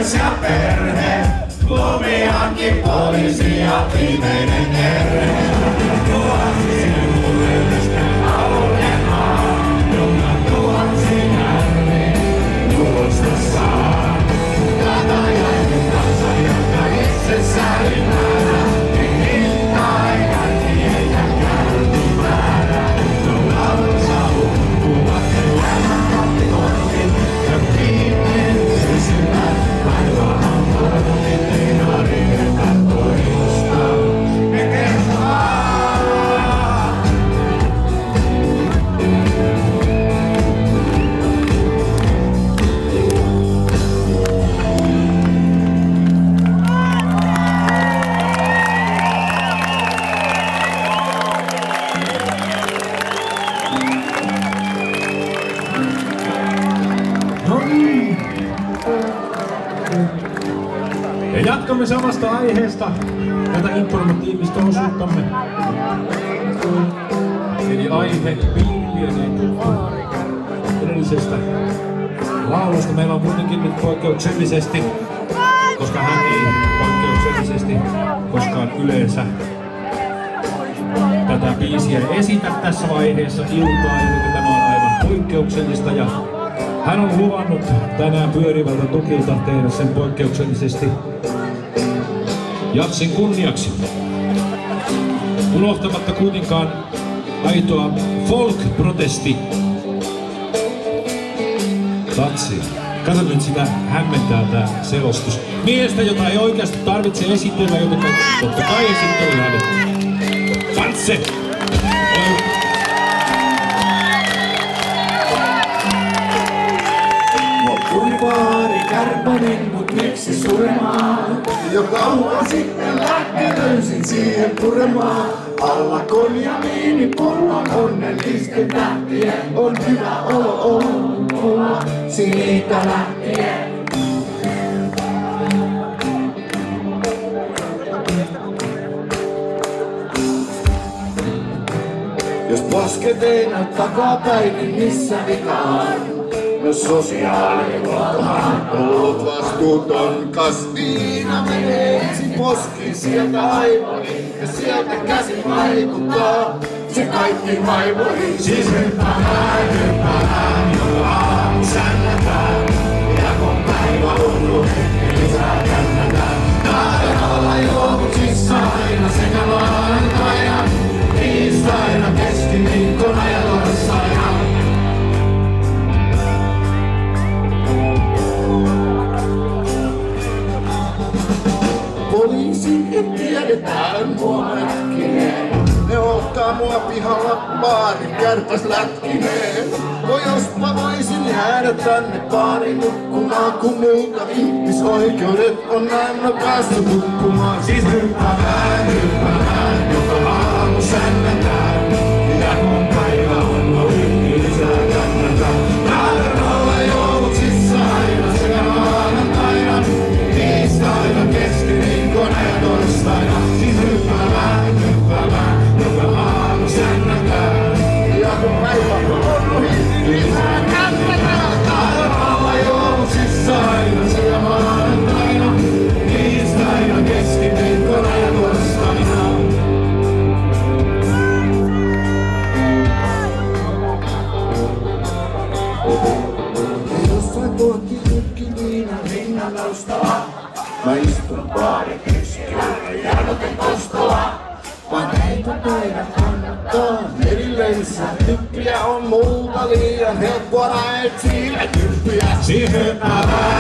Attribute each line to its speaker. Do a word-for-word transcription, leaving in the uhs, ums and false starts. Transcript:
Speaker 1: lapsensa ja perhe. Lumihankin poliisi ja viimeinen erhe. Tuhansien kuljetusten alueen maa, jonka tuhansin ääni tulosta saa. Katajainen kansa, joka itsessään ymmärrä, niin hintaa ei kaikki ja kärkimäärä. Kun laulunsa umpuvat, elämän kapinoinnin ja viimein sysymät, vaivahan kortin ei harjoita toista. Me kertaa!
Speaker 2: Ja jatkamme samasta aiheesta tätä informatiivista osuuttamme. Eli aihe piirieneen edellisestä laulusta. Meillä on muutenkin nyt poikkeuksellisesti, koska hän ei poikkeuksellisesti koskaan yleensä tätä biisiä esitä tässä vaiheessa iltaa, eli tämä on aivan poikkeuksellista. Ja hän on luvannut tänään pyörivältä tukilta tehdä sen poikkeuksellisesti Jatsin kunniaksi. Unohtamatta kuitenkaan aitoa folk-protesti tatsia. Kato nyt, sitä hämmentää tää selostus. Miestä, jota ei oikeasti tarvitse esitellä, joten totta kai esittely hänet. Pantse!
Speaker 1: Tuli paari kärpänen, mut miksi suremaan? Jo kauan sitten lähti löysin siihen puremaan. Alla konjamiinipullo onnellisten tähtien. On hyvä olo olla siitä lähtien. Jos posket ei näy takapäin, niin missä vika on? No sosiaalihuoltohan ollut vastuuton. Kasviina menee ensin poskiin sieltä aivoihin ja sieltä käsin vaikuttaa se kaikki vaivoihin. Siis hyppäämään, hyppäämään, joka aamu sännätään. Ja kun päivä hullu, hetki lisää kännätään. Taidan olla juovuksissa aina sekä maanantaina, tiistaina, keskiviikkona ja torstaina. Poliisi ei tiedetään mua äkkineen. Ne ottaa mua pihalla baarin kärpäs lätkineen. No jospa voisin jäädä tänne baariin nukkumaan, kun multa ihmisoikeudet on näemmä päässyt hukkumaan. Siis hyppäämään, hyppäämään, joka aamu sännätään. Ja kun päivä on ohi, lisää kännätään. Taidan olla jouluksissa aina sekä maanantaina, tiistaina, keskiviikkona ja torstaina. Siis hyppäämään, hyppäämään, joka aamu sännätään. Ja kun päivä on ohi, lisää kännätään. Taidan olla jouluksissa aina sekä maanantaina, tiistaina, keskiviikkona ja torstaina. Jossain kohti nytkin viinan rinnan noustaa. Mä istun baarin keskellä ja janoten kostoa. Vaan heitä teidän kannattaa merillensä. Tykkiä on multa liian helppoa näet siinä kymppiä. Siihen mä